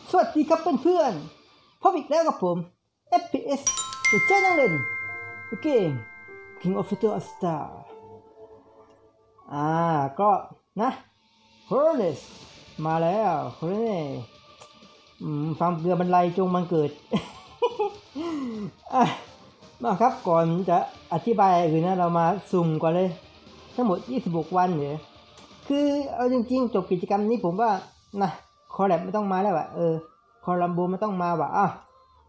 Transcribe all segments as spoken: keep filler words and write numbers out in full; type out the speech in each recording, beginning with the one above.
สวัสดีครับเพื่อนๆพบอีกแล้วกับผม เอฟ พี เอส ตัวเจ้านั่งเล่นเกม King of Fighters Star อ่าก็นะ Horus มาแล้ว Horus ฟังเกลือบรรลัยจงมันเกิด มาครับก่อนจะอธิบายอื่นนะเรามาสุ่มก่อนเลยทั้งหมดยี่สิบหกวันเนี่ยคือเอาจริงๆจบกิจกรรมนี้ผมว่านะคอแลบไม่ต้องมาแล้วอะเออคอลัมโบไม่ต้องมาว่ะอ่ะ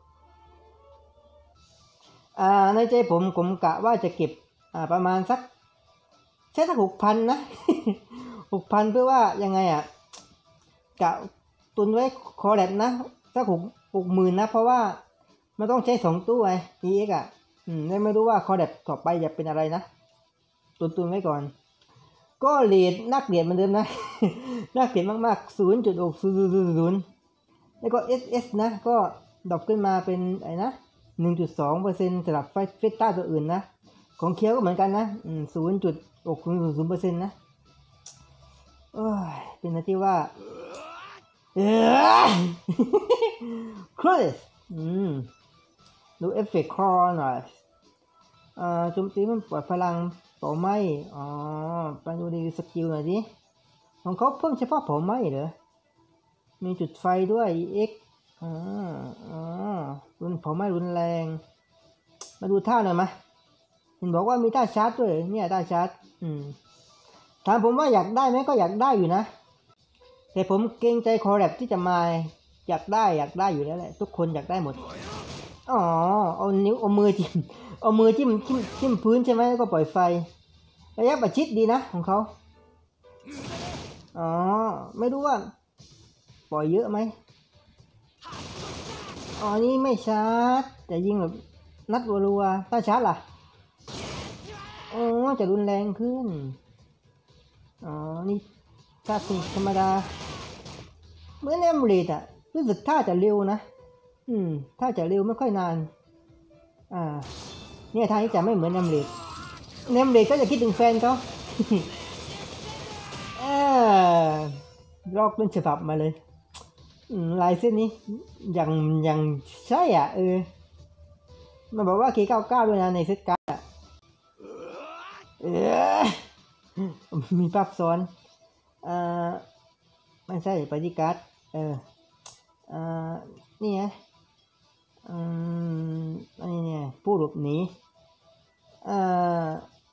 อ่าในใจผมผมกะว่าจะเก็บอ่าประมาณสักใช้สักหกพันนะหกพันเพื่อว่ายังไงอ่ะกะตุนไว้คอแลบนะสักหกหกหมื่นนะเพราะว่ามันต้องใช้สองตู้ไอ้ อี เอ็กซ์ อ่ะอืมไม่รู้ว่าคอแลบต่อไปจะเป็นอะไรนะตุนตุนไว้ก่อนก็เรียนนักเรียนเหมือนเดิมนะ นักเรียนมากๆ ศูนย์จุดหกศูนย์ศูนย์ แล้วก็ เอส เอส นะก็ดรอปขึ้นมาเป็นไอ้นะ หนึ่งจุดสองเปอร์เซ็นต์ สำหรับไฟเฟต้าตัวอื่นนะของเคียวก็เหมือนกันนะ ศูนย์จุดหกศูนย์ศูนย์เปอร์เซ็นต์ นะโอ้ยเป็นอะไรที่ว่าเออคริสอืมดูเอฟเฟกต์คอหน่อยอ่าโจมตีมันปล่อยพลังเผาไหม้อ๋อไปดูดีสกิลหน่อยดิของเขาเพิ่มเฉพาะเผาไหม้เหรอมีจุดไฟด้วย อี เอ็กซ์ อ่าอ่ารุนเผาไหม้รุนแรงมาดูท่าหน่อยไหมเห็นบอกว่ามีท่าชาร์จด้วยเนี่ยท่าชาร์จอืมถามผมว่าอยากได้ไหมก็อยากได้อยู่นะแต่ผมเกรงใจคอแรปที่จะมาอยากได้อยากได้อยู่แล้วแหละทุกคนอยากได้หมดอ๋อเอานิ้วเอามือจิ้มเอามือจิ้มจิ้มจิ้มพื้นใช่ไหมแล้วก็ปล่อยไฟระยะประชิดดีนะของเขาอ๋อไม่รู้ว่าปล่อยเยอะไหมอ๋อนี่ไม่ชาร์จแต่ยิงแบบนัดรัวๆถ้าชาร์จล่ะอ๋อจะรุนแรงขึ้นอ๋อนี่ถ้าสูงธรรมดาเหมือนแอมเลดอ่ะรู้สึกท่าจะเร็วนะอืมท่าจะเร็วไม่ค่อยนานอ่าเนี่ยท่านี้จะไม่เหมือนแอมเลดแอมเลดก็จะคิดถึงแฟนเขาเออลอกเป็นฉบับมาเลยลายเส้นนี้ยังยังใช่อ่ะเออมันบอกว่าเคเก้าเก้าด้วยนะในเซตการ์ดอ่ะเออมีภาพซ้อนอ่าไม่ใช่ปฏิการ์ดเอออ่านี่ไงอืมอันนี้เนี่ยผู้หลบหนีอ่า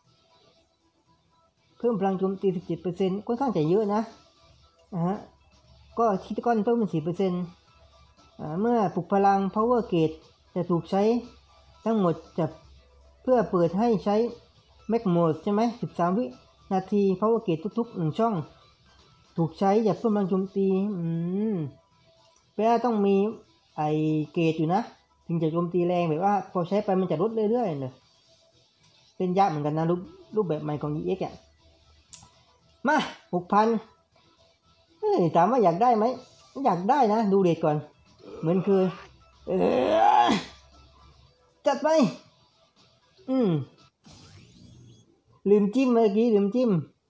เพิ่มพลังโจมตี สิบเจ็ดเปอร์เซ็นต์ ค่อนข้างจะเยอะนะนะฮะก็คิดก้อนเพิ่มเป็น สี่เปอร์เซ็นต์ อ่าเมื่อปลุกพลัง power gate จะถูกใช้ทั้งหมดจะเพื่อเปิดให้ใช้ Max Mode ใช่ไหมสิบสามวินาที power gate ทุกๆหนึ่งช่องถูกใช้อย่าเพิ่มพลังโจมตีอืมแปลว่าต้องมีไอเกตอยู่นะถึงจะโจมตีแรงแบบว่าพอใช้ไปมันจะลดเรื่อยๆเลยเป็นยากเหมือนกันนะรูปรูปแบบใหม่ของ อี เอ็กซ์ อ่ะมา หกพัน เฮ้ยถามว่าอยากได้ไหมอยากได้นะดูเด็กก่อนเหมือนคือเออจัดไปอืมลืมจิ้มเมื่อกี้ลืมจิ้ม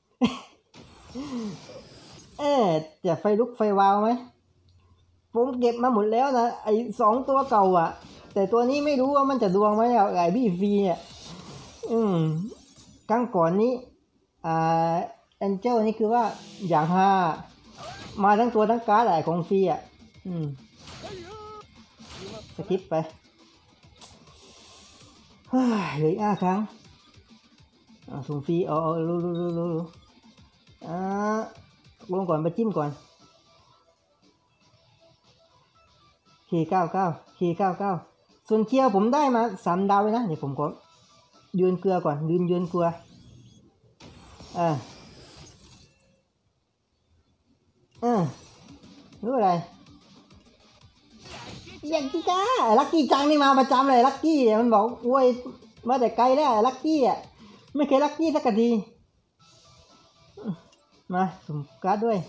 เออจะไฟลุกไฟวาวไหมผมเก็บมาหมดแล้วนะไอ้สองตัวเก่าอ่ะแต่ตัวนี้ไม่รู้ว่ามันจะดวงไหมอ่ะไอ้บี้ฟรีเนี่ยอืมครั้งก่อนนี้อ่าแองเจิลนี่คือว่าอย่างห้ามาทั้งตัวทั้งการ์ดอะไรของฟรีอ่ะอืมสกิปไปเฮ้ยเหลืออีกห้าครั้งส่งฟรีอ๋อรู้รู้รู้รู้อ่าลงก่อนไปจิ้มก่อนเคเก้าเก้าเคเก้าเก้าส่วนเคียวผมได้มาสามดาวเลยนะเดี๋ยวผมขอยืนเกลือก่อนยืนยืนเกลืออ่าอ่ารู้อะไรอยากกี้จ้าลักกี้จังนี่มาประจำเลยลักกี้มันบอกโว้ยมาแต่ไกลแล้วลักกี้อ่ะไม่เคยลักกี้สักทีมาสุ่มการ์ดด้วย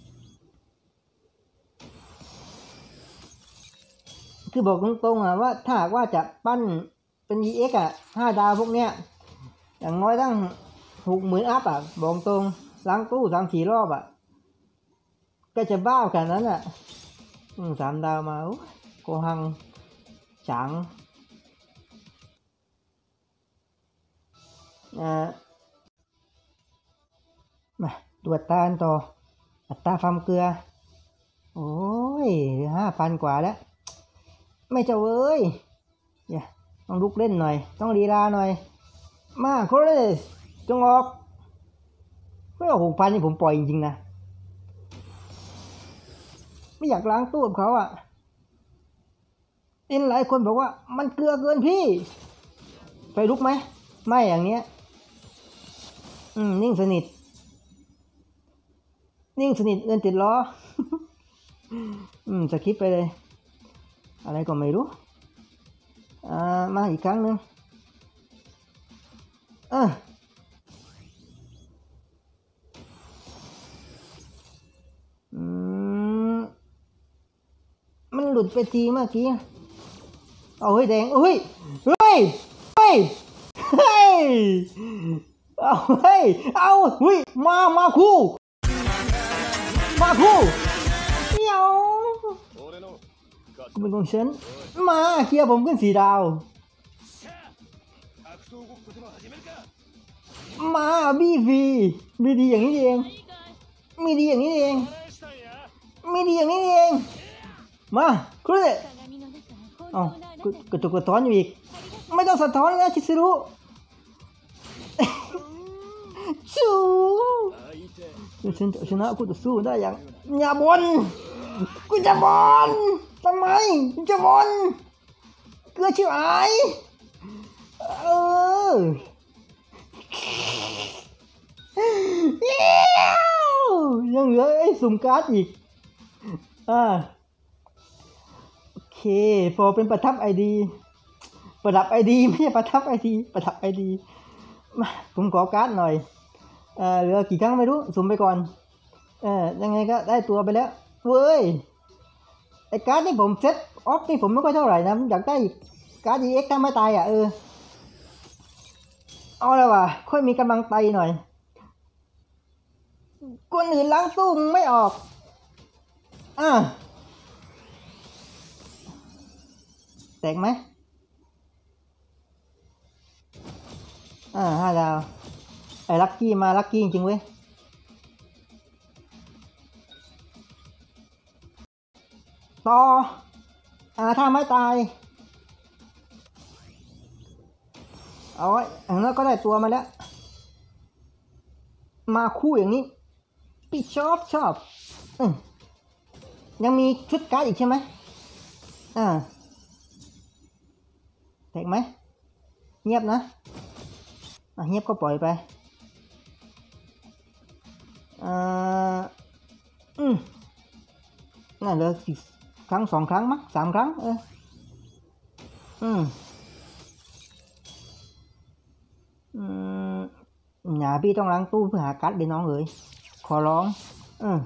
คือบอกตรงๆอ่ะว่าถ้าหากว่าจะปั้นเป็น อี เอ็กซ์ อ่ะห้าดาวพวกเนี้ยอย่างน้อยตั้งหกหมื่นอัพอ่ะบอกตรงล้างตู้สามสี่รอบอ่ะก็จะบ้าขนาดนั้นอ่ะอืมสามดาวมาโกหังจังอ่ามาตรวจตาต่ออัตราความเกลือโอ้ยห้าพันกว่าแล้วไม่เจ้าเอ้ยอย่าต้องลุกเล่นหน่อยต้องลีลาหน่อยมาโคเรสจงออกไม่เอาหกพันนี่ผมปล่อยจริงๆนะไม่อยากล้างตู้กับเขาอ่ะเอ็นหลายคนบอกว่ามันเกลือเกินพี่ไปลุกไหมไม่อย่างเงี้ยอืมนิ่งสนิทนิ่งสนิทเงินติดล้อ อืมสคิปไปเลยอะไรก็ไม่รู้อ่ามาอีกครั้งหนึ่งเอออืมมันหลุดไปทีเมื่อกี้เอาเฮ้ยแดงเฮ้ยเฮ้ยเฮ้ยเฮ้ยเอาเฮ้ยเอาเฮ้ยมามาคู่มาคู่เดี๋ยวกูเป็นของฉันมาเคลียร์ผมขึ้นสีดาวมาบีฟีมีดีอย่างนี้เองมีดีอย่างนี้เองมีดีอย่างนี้เองมาครูเด็อ๋อกระตุกกระท้อนอยู่อีกไม่ต้องสะท้อนแล้วชิซิรุสู้ฉันจะชนะกูจะสู้ได้อย่างอย่าบนกูจะบนทำไมจะบนเกลือชิบหายเออยังเหลือไอ้สุ่มการ์ดอีกอ่าโอเคพอเป็นประทับไอดีประดับไอดีไม่ใช่ประทับไอดีประทับไอดีมาผมขอการ์ดหน่อยเออเหลือกี่ครั้งไม่รู้สุ่มไปก่อนเออยังไงก็ได้ตัวไปแล้วเว้ยไอการ์ดที่ผมเซ็ตออฟนี่ผมไม่ค่อยเท่าไหร่นะอยากได้การ์ด อี เอ็กซ์ ถ้าไม่ตายอ่ะเออเอาแล้วว่ะค่อยมีกำลังใจหน่อยคนอื่นล้างตู้ไม่ออกอ่ะแตกไหมอ่าห้าดาวไอ้ลัคกี้มาลัคกี้จริงเว้ยต่ออ่าถ้าไม่ตายเอาไว้อย่างนั้นก็ได้ตัวมาแล้วมาคู่อย่างนี้พี่ชอบชอบอืมยังมีชุดการ์ดอีกใช่ไหมอ่าแตกไหมเงียบนะอ่ะเงียบก็ปล่อยไปอ่าอืมน่าเหลือสิครั้งสองครั้งมั้งสามครั้งเอออืมอืมอย่าพี่ต้องล้างตู้เพื่อหาการ์ดเดี๋ยวน้องเอ๋ยขอร้องเออ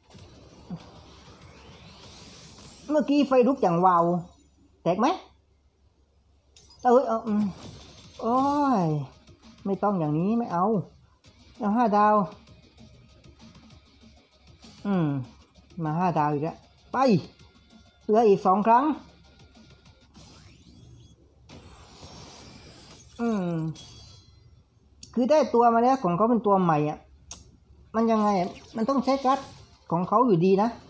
เมื่อกี้ไฟลุกอย่างวาวแตกไหมเอ้ยเอาอืมโอ้ยไม่ต้องอย่างนี้ไม่เอาเอาห้าดาวอืมมาห้าดาวอีกแล้วไปเหลืออีกสองครั้งอืมคือได้ตัวมาแล้วของเขาเป็นตัวใหม่อ่ะมันยังไงมันต้องใช้การ์ดของเขาอยู่ดีนะ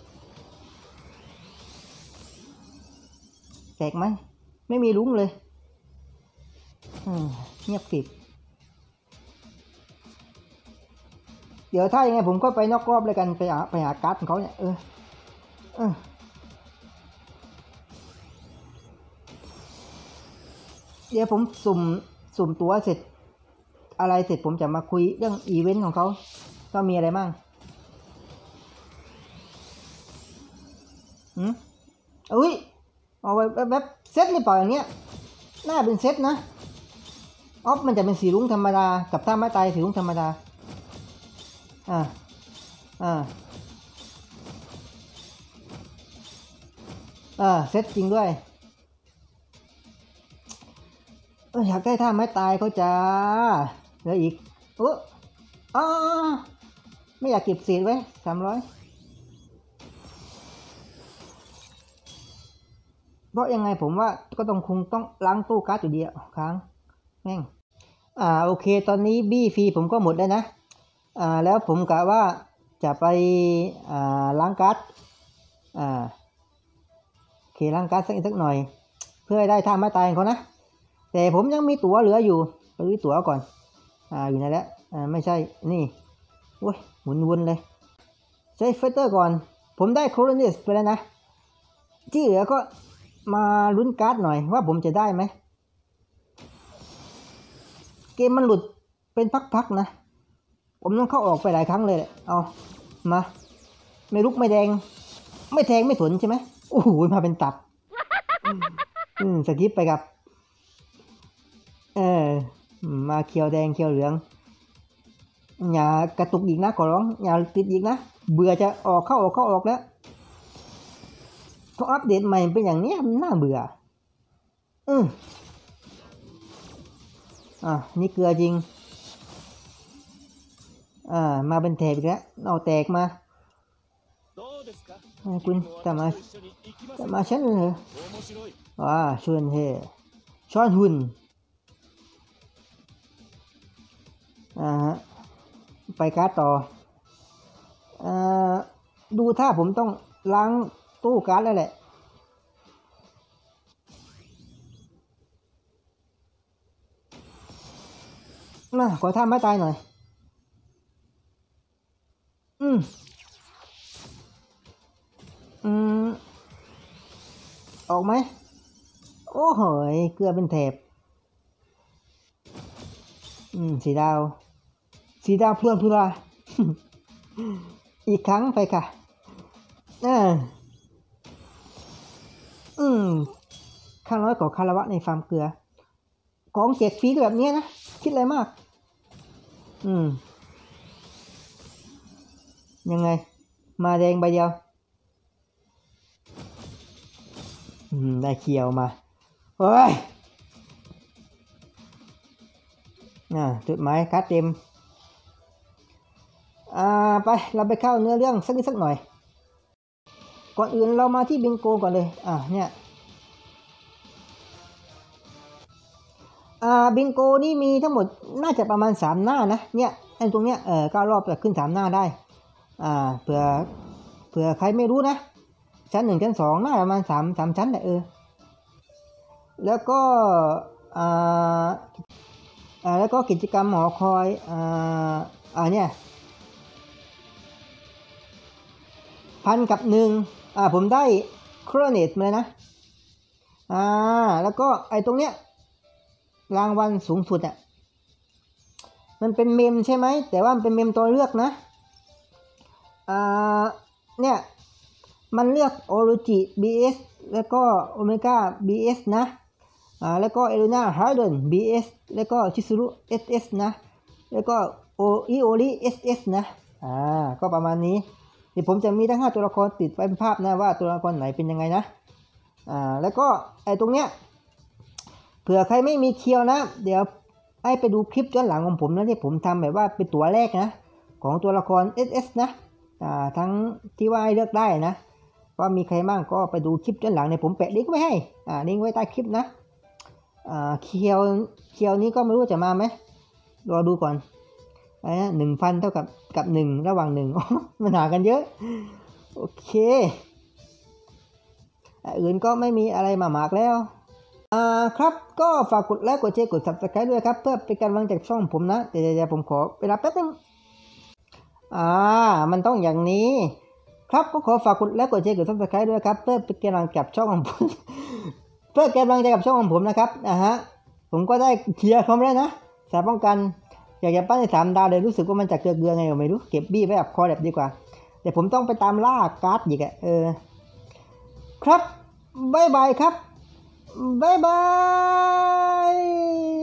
แตกไหมไม่มีลุ้งเลยอืมเงียบกริบเดี๋ยวถ้ายังไงผมก็ไปนอกรอบเลยกันไปหาไปหาการ์ดของเขาเนี่ยเออเออเดี๋ยวผมสุ่มสุ่มตัวเสร็จอะไรเสร็จผมจะมาคุยเรื่องอีเวนต์ของเขาก็มีอะไรบ้างอืมเอ้ยเอาไว้แบบเซตหรือเปล่าอย่างเนี้ยน่าเป็นเซตนะออฟมันจะเป็นสีรุ้งธรรมดากับถ้าไม่ตายสีรุ้งธรรมดาอ่าอ่าอ่าเซตจริงด้วยเอออยากได้ท่าไม้ตายเขาจะเหลืออีกเอออ๋อไม่อยากเก็บเศษไว้สามร้อยเพราะยังไงผมว่าก็ต้องคงต้องล้างตู้การ์ดอยู่ดีอ่ะค้างแม่งอ่าโอเคตอนนี้บี้ฟรีผมก็หมดแล้วนะอ่าแล้วผมกะว่าจะไปอ่าล้างการ์ดอ่าโอเคล้างการ์ดสักสักหน่อยเพื่อให้ได้ท่าไม้ตายของเขานะแต่ผมยังมีตั๋วเหลืออยู่ไปดูตั๋วก่อนอ่าอยู่ไหนแล้วอ่าไม่ใช่นี่โอ้ยหมุนวนเลยใช้เฟเตอร์ก่อนผมได้โคโรนิสไปแล้วนะที่เหลือก็มาลุ้นการ์ดหน่อยว่าผมจะได้ไหมเกมมันหลุดเป็นพักๆนะผมต้องเข้าออกไปหลายครั้งเลยเอามาไม่ลุกไม่แดงไม่แทงไม่สนใช่ไหมโอ้โหมาเป็นตับอืมสกิปไปกับเออมาเขียวแดงเขียวเหลืองอย่ากระตุกอีกนะขอร้องอย่าติดอีกนะเบื่อจะออกเข้าออกเข้าออกแล้วพออัปเดตใหม่เป็นอย่างนี้มันน่าเบื่ออืมอ่ะนี่เกลือจริงอ่ามาเป็นแถบอีกแล้วเอาแตกมาคุณจะมาจะมาฉันเหรอว้าชวนเฮช้อนหุ่นอ่าฮะไปการ์ดต่ออ่าดูถ้าผมต้องล้างตู้การ์ดแล้วแหละมาขอท่าไม้ตายหน่อยอืมอืมออกไหมโอ้โหเกลือเป็นแถบอืมสีดาวสีดาวพลวนพลา อีกครั้งไปค่ะอ่าอืมข้าน้อยกว่าคารวะในฟาร์มเกลือของแจกฟรีก็แบบนี้นะคิดอะไรมากอืมยังไงมาแดงใบเดียวอืมได้เขียวมาโอ้ยอ่าจุดหมายการ์ดเต็มอ่าไปเราไปเข้าเนื้อเรื่องสักนิดสักหน่อยก่อนอื่นเรามาที่บิงโกก่อนเลยอ่าเนี่ยอ่าบิงโกนี่มีทั้งหมดน่าจะประมาณสามหน้านะเนี่ยไอ้ตรงเนี้ยเออเก้ารอบจะขึ้นสามหน้าได้อ่าเผื่อเผื่อใครไม่รู้นะชั้นหนึ่งชั้นสองน่าประมาณสามสามชั้นแหละเออแล้วก็อ่าอ่าแล้วก็กิจกรรมหอคอยอ่าอ่าเนี่ยพันกับหนึ่งอ่าผมได้โครเนตมาเลยนะอ่าแล้วก็ไอ้ตรงเนี้ยรางวัลสูงสุดอ่ะมันเป็นเมมใช่ไหมแต่ว่ามันเป็นเมมตัวเลือกนะอ่าเนี่ยมันเลือกโอโรจิ บี เอส แล้วก็โอเมก้า บี เอส นะอ่าแล้วก็เอลูน่าฮาร์เดน บี เอส แล้วก็ชิซุรุ เอส เอส นะแล้วก็โออิโอริ เอส เอส นะอ่าก็ประมาณนี้เดี๋ยวผมจะมีทั้งห้าตัวละครติดไว้เป็นภาพนะว่าตัวละครไหนเป็นยังไงนะอ่าแล้วก็ไอ้ตรงเนี้ยเผื่อใครไม่มีเคียวนะเดี๋ยวให้ไปดูคลิปย้อนหลังของผมนะที่ผมทำแบบว่าเป็นตัวแรกนะของตัวละคร เอส เอส นะอ่าทั้งที่ว่าให้เลือกได้นะว่ามีใครบ้างก็ไปดูคลิปย้อนหลังเนี่ยผมแปะลิงก์ไว้ให้อ่าลิงก์ไว้ใต้คลิปนะอ่าเคียวเคียวนี้ก็ไม่รู้จะมาไหมรอดูก่อนอะไรนะหนึ่งพันเท่ากับกับหนึ่งระหว่างหนึ่ง มันหากันเยอะโอเคอื่นก็ไม่มีอะไรมามากแล้วอ่าครับก็ฝากกดไลค์กดแชร์กด ซับสไครบ์ ด้วยครับเพื่อเป็นกำลังใจช่องผมนะเดี๋ยวผมขอเวลาแป๊บนึงอ่ามันต้องอย่างนี้ครับก็ขอฝากกดไลค์กดแชร์กด ซับสไครบ์ ด้วยครับเพื่อเป็นกำลังใจกับช่องของผม เพื่อเป็นกำลังใจกับช่องของผมนะครับอ่าฮะผมก็ได้เคลียร์เขาแล้วนะสายป้องกันอยากจะปั้นในสามดาวเลยรู้สึกว่ามันจะเกลือเกลือไงก็ไม่รู้เก็บบี้ไว้แบบคอแบบดีกว่าเดี๋ยวผมต้องไปตามล่าการ์ดอีกอะเออครับบ๊ายบายครับบ๊ายบาย